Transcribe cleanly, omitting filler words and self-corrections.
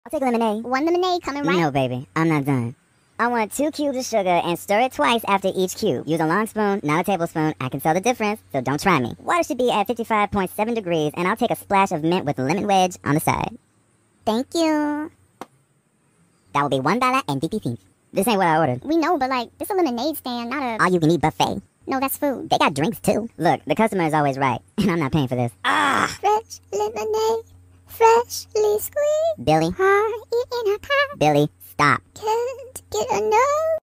I'll take lemonade. One lemonade coming right. No, baby, I'm not done. I want 2 cubes of sugar and stir it twice after each cube. Use a long spoon, not a tablespoon. I can tell the difference, so don't try me. Water should be at 55.7 degrees, and I'll take a splash of mint with lemon wedge on the side. Thank you. That will be $1.50. This ain't what I ordered. We know, but like, this a lemonade stand, not a... All-you-can-eat buffet. No, that's food. They got drinks, too. Look, the customer is always right, and I'm not paying for this. Fresh lemonade, freshly squeezed. Billy. Heart in a cup. Billy, stop. Can't get enough.